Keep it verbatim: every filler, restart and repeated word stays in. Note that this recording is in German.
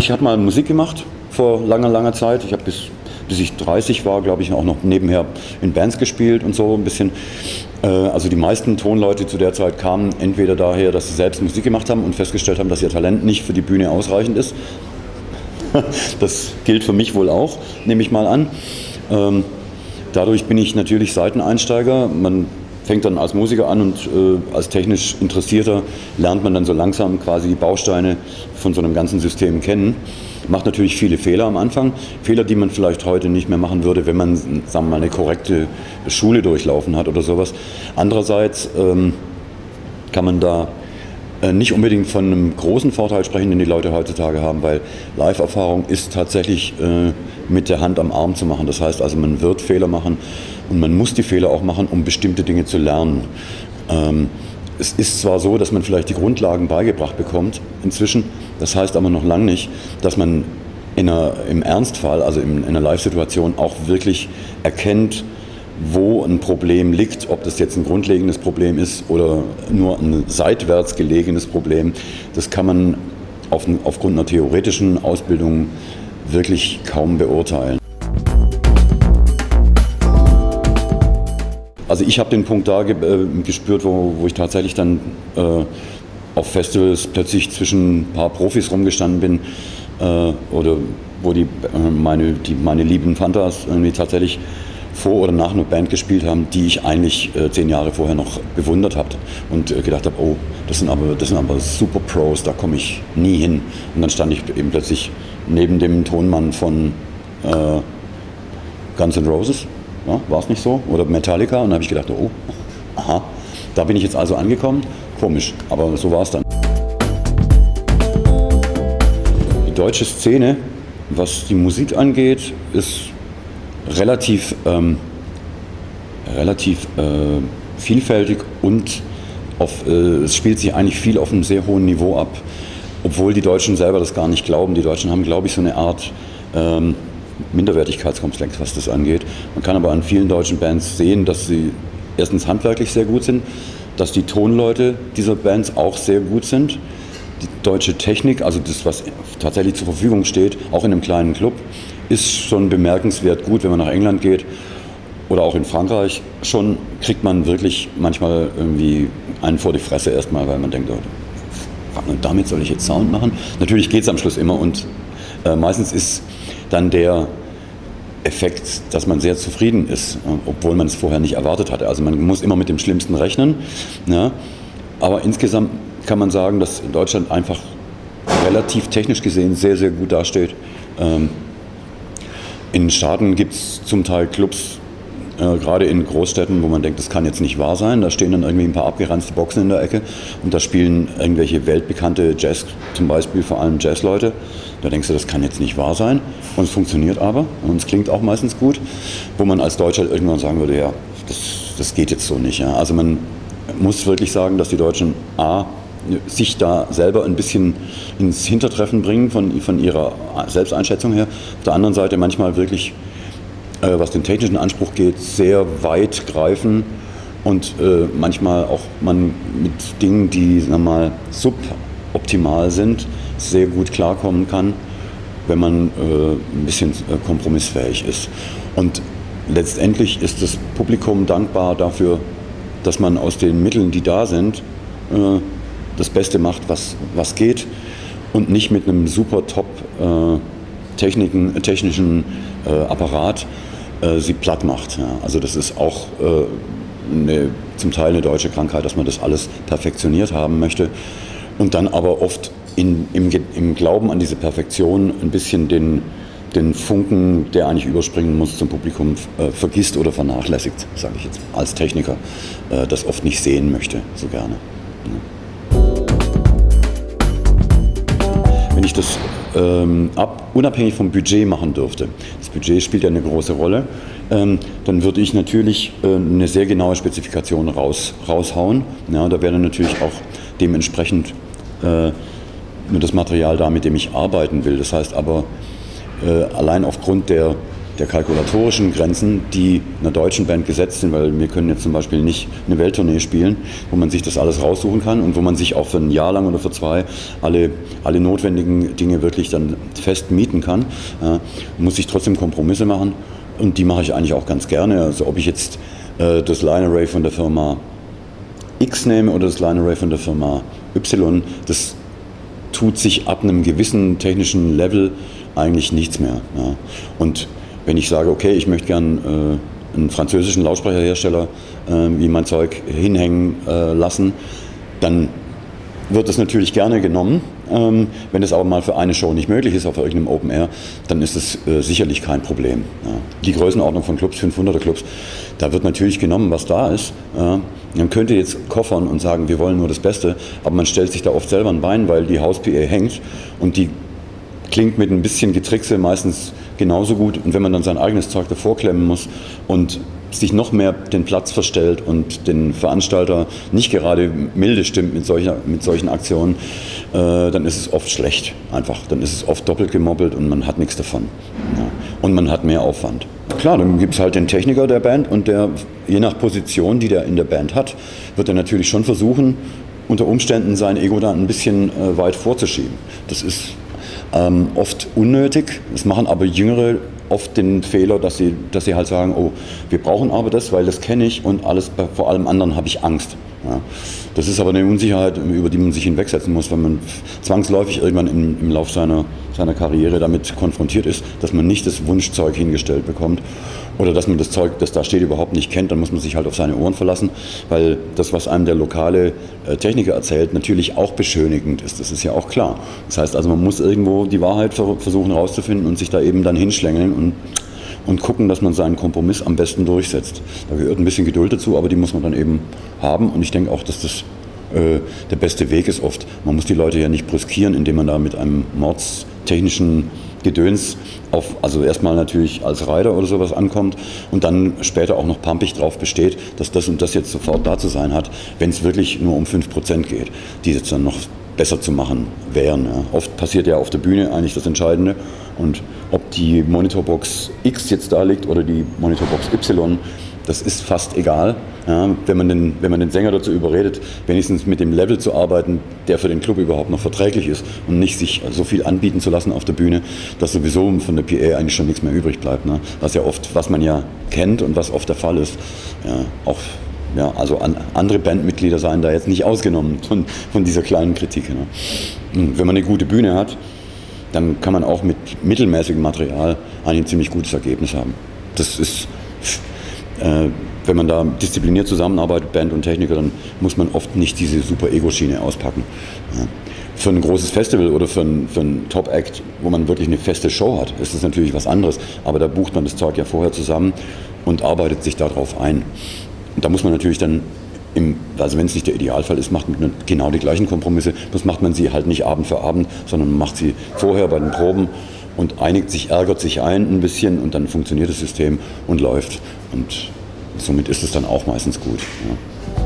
Ich habe mal Musik gemacht vor langer, langer Zeit. Ich habe bis, bis ich dreißig war, glaube ich, auch noch nebenher in Bands gespielt und so ein bisschen. Äh, also die meisten Tonleute zu der Zeit kamen entweder daher, dass sie selbst Musik gemacht haben und festgestellt haben, dass ihr Talent nicht für die Bühne ausreichend ist. Das gilt für mich wohl auch, nehme ich mal an. Ähm, dadurch bin ich natürlich Seiteneinsteiger. Man fängt dann als Musiker an und äh, als technisch Interessierter lernt man dann so langsam quasi die Bausteine von so einem ganzen System kennen. Macht natürlich viele Fehler am Anfang. Fehler, die man vielleicht heute nicht mehr machen würde, wenn man, sagen wir mal, eine korrekte Schule durchlaufen hat oder sowas. Andererseits ähm, kann man da äh, nicht unbedingt von einem großen Vorteil sprechen, den die Leute heutzutage haben, weil Live-Erfahrung ist tatsächlich äh, mit der Hand am Arm zu machen. Das heißt also, man wird Fehler machen und man muss die Fehler auch machen, um bestimmte Dinge zu lernen. Ähm, es ist zwar so, dass man vielleicht die Grundlagen beigebracht bekommt inzwischen, das heißt aber noch lange nicht, dass man in einer, im Ernstfall, also in, in einer Live-Situation auch wirklich erkennt, wo ein Problem liegt, ob das jetzt ein grundlegendes Problem ist oder nur ein seitwärts gelegenes Problem. Das kann man auf, aufgrund einer theoretischen Ausbildung wirklich kaum beurteilen. Also ich habe den Punkt da ge äh, gespürt, wo, wo ich tatsächlich dann äh, auf Festivals plötzlich zwischen ein paar Profis rumgestanden bin äh, oder wo die, äh, meine, die, meine lieben Fantas irgendwie tatsächlich vor oder nach einer Band gespielt haben, die ich eigentlich äh, zehn Jahre vorher noch bewundert habe und äh, gedacht habe, oh, das sind aber, das sind aber super Pros, da komme ich nie hin. Und dann stand ich eben plötzlich neben dem Tonmann von äh, Guns N' Roses, ja, war es nicht so? Oder Metallica, und dann habe ich gedacht, oh, aha, da bin ich jetzt also angekommen. Komisch, aber so war es dann. Die deutsche Szene, was die Musik angeht, ist relativ, ähm, relativ äh, vielfältig und auf, äh, es spielt sich eigentlich viel auf einem sehr hohen Niveau ab. Obwohl die Deutschen selber das gar nicht glauben. Die Deutschen haben, glaube ich, so eine Art ähm, Minderwertigkeitskomplex, was das angeht. Man kann aber an vielen deutschen Bands sehen, dass sie erstens handwerklich sehr gut sind, dass die Tonleute dieser Bands auch sehr gut sind. Die deutsche Technik, also das, was tatsächlich zur Verfügung steht, auch in einem kleinen Club, ist schon bemerkenswert gut. Wenn man nach England geht oder auch in Frankreich, schon kriegt man wirklich manchmal irgendwie einen vor die Fresse erstmal, weil man denkt, oh, damit soll ich jetzt Sound machen? Natürlich geht es am Schluss immer und äh, meistens ist dann der Effekt, dass man sehr zufrieden ist, obwohl man es vorher nicht erwartet hatte. Also man muss immer mit dem Schlimmsten rechnen. Ja. Aber insgesamt kann man sagen, dass Deutschland einfach relativ technisch gesehen sehr, sehr gut dasteht. Ähm, in den Staaten gibt es zum Teil Clubs, äh, gerade in Großstädten, wo man denkt, das kann jetzt nicht wahr sein. Da stehen dann irgendwie ein paar abgeranzte Boxen in der Ecke und da spielen irgendwelche weltbekannte Jazz, zum Beispiel vor allem Jazzleute. Da denkst du, das kann jetzt nicht wahr sein. Und es funktioniert aber und es klingt auch meistens gut, wo man als Deutscher irgendwann sagen würde, ja, das, das geht jetzt so nicht. Ja. Also man muss wirklich sagen, dass die Deutschen A, sich da selber ein bisschen ins Hintertreffen bringen von, von ihrer Selbsteinschätzung her. Auf der anderen Seite manchmal wirklich, äh, was den technischen Anspruch geht, sehr weit greifen und äh, manchmal auch man mit Dingen, die, sagen wir mal, suboptimal sind, sehr gut klarkommen kann, wenn man äh, ein bisschen äh, kompromissfähig ist. Und letztendlich ist das Publikum dankbar dafür, dass man aus den Mitteln, die da sind, äh, das Beste macht, was, was geht und nicht mit einem super top äh, Techniken, technischen äh, Apparat äh, sie platt macht. Ja. Also das ist auch äh, eine, zum Teil eine deutsche Krankheit, dass man das alles perfektioniert haben möchte und dann aber oft In, im, im Glauben an diese Perfektion ein bisschen den, den Funken, der eigentlich überspringen muss, zum Publikum äh, vergisst oder vernachlässigt, sage ich jetzt als Techniker, äh, das oft nicht sehen möchte, so gerne. Ja. Wenn ich das ähm, ab, unabhängig vom Budget machen dürfte, das Budget spielt ja eine große Rolle, ähm, dann würde ich natürlich äh, eine sehr genaue Spezifikation raus, raushauen. Ja, da wäre dann natürlich auch dementsprechend äh, nur das Material da, mit dem ich arbeiten will. Das heißt aber, äh, allein aufgrund der der kalkulatorischen Grenzen, die einer deutschen Band gesetzt sind, weil wir können jetzt zum Beispiel nicht eine Welttournee spielen, wo man sich das alles raussuchen kann und wo man sich auch für ein Jahr lang oder für zwei alle, alle notwendigen Dinge wirklich dann fest mieten kann. Ja, muss ich trotzdem Kompromisse machen und die mache ich eigentlich auch ganz gerne. Also ob ich jetzt äh, das Line Array von der Firma X nehme oder das Line Array von der Firma Y, das tut sich ab einem gewissen technischen Level eigentlich nichts mehr. Ja. Und wenn ich sage, okay, ich möchte gern äh, einen französischen Lautsprecherhersteller äh, wie mein Zeug hinhängen äh, lassen, dann wird das natürlich gerne genommen. Ähm, wenn es aber mal für eine Show nicht möglich ist auf irgendeinem Open Air, dann ist es äh, sicherlich kein Problem. Ja. Die Größenordnung von Clubs, fünfhunderter Clubs, da wird natürlich genommen, was da ist. Ja. Man könnte jetzt koffern und sagen, wir wollen nur das Beste, aber man stellt sich da oft selber ein Bein, weil die Haus-P A hängt und die klingt mit ein bisschen Getrickse meistens genauso gut. Und wenn man dann sein eigenes Zeug davor klemmen muss und sich noch mehr den Platz verstellt und den Veranstalter nicht gerade milde stimmt mit, solcher, mit solchen Aktionen, äh, dann ist es oft schlecht einfach. Dann ist es oft doppelt gemobbelt und man hat nichts davon. Ja. Und man hat mehr Aufwand. Klar, dann gibt es halt den Techniker der Band und der, je nach Position, die der in der Band hat, wird er natürlich schon versuchen, unter Umständen sein Ego da ein bisschen äh, weit vorzuschieben. Das ist ähm, oft unnötig. Das machen aber Jüngere oft den Fehler, dass sie, dass sie halt sagen, oh, wir brauchen aber das, weil das kenne ich und alles, vor allem anderen habe ich Angst. Ja. Das ist aber eine Unsicherheit, über die man sich hinwegsetzen muss, weil man zwangsläufig irgendwann im, im Lauf seiner, seiner Karriere damit konfrontiert ist, dass man nicht das Wunschzeug hingestellt bekommt oder dass man das Zeug, das da steht, überhaupt nicht kennt. Dann muss man sich halt auf seine Ohren verlassen, weil das, was einem der lokale äh, Techniker erzählt, natürlich auch beschönigend ist. Das ist ja auch klar. Das heißt also, man muss irgendwo die Wahrheit versuchen herauszufinden und sich da eben dann hinschlängeln und und gucken, dass man seinen Kompromiss am besten durchsetzt. Da gehört ein bisschen Geduld dazu, aber die muss man dann eben haben. Und ich denke auch, dass das äh, der beste Weg ist oft. Man muss die Leute ja nicht brüskieren, indem man da mit einem mordstechnischen Gedöns auf, also erstmal natürlich als Rider oder sowas ankommt und dann später auch noch pampig drauf besteht, dass das und das jetzt sofort da zu sein hat, wenn es wirklich nur um fünf Prozent geht, die jetzt dann noch besser zu machen wären. Ja. Oft passiert ja auf der Bühne eigentlich das Entscheidende und ob die Monitorbox X jetzt da liegt oder die Monitorbox Y, das ist fast egal, ja, wenn man den, wenn man den Sänger dazu überredet, wenigstens mit dem Level zu arbeiten, der für den Club überhaupt noch verträglich ist und nicht sich so viel anbieten zu lassen auf der Bühne, dass sowieso von der P A eigentlich schon nichts mehr übrig bleibt. Ne. Was ja oft, was man ja kennt und was oft der Fall ist, ja, auch ja, also an, andere Bandmitglieder seien da jetzt nicht ausgenommen von, von dieser kleinen Kritik. Ne. Und wenn man eine gute Bühne hat, dann kann man auch mit mittelmäßigem Material ein ziemlich gutes Ergebnis haben. Das ist, äh, wenn man da diszipliniert zusammenarbeitet, Band und Techniker, dann muss man oft nicht diese super Ego-Schiene auspacken. Ja. Für ein großes Festival oder für ein, für ein Top-Act, wo man wirklich eine feste Show hat, ist das natürlich was anderes. Aber da bucht man das Zeug ja vorher zusammen und arbeitet sich darauf ein. Und da muss man natürlich dann, im, also wenn es nicht der Idealfall ist, macht man genau die gleichen Kompromisse. Das macht man sie halt nicht Abend für Abend, sondern man macht sie vorher bei den Proben und einigt sich, ärgert sich ein ein bisschen und dann funktioniert das System und läuft. Und somit ist es dann auch meistens gut. Ja.